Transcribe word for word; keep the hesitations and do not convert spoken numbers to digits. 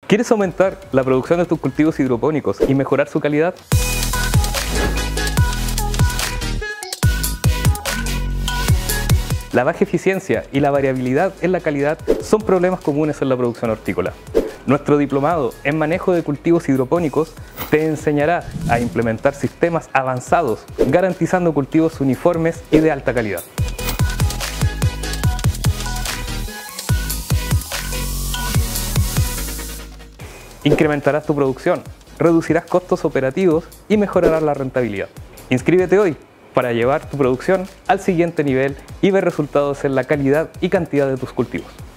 ¿Quieres aumentar la producción de tus cultivos hidropónicos y mejorar su calidad? La baja eficiencia y la variabilidad en la calidad son problemas comunes en la producción hortícola. Nuestro diplomado en manejo de cultivos hidropónicos te enseñará a implementar sistemas avanzados, garantizando cultivos uniformes y de alta calidad. Incrementarás tu producción, reducirás costos operativos y mejorarás la rentabilidad. Inscríbete hoy para llevar tu producción al siguiente nivel y ver resultados en la calidad y cantidad de tus cultivos.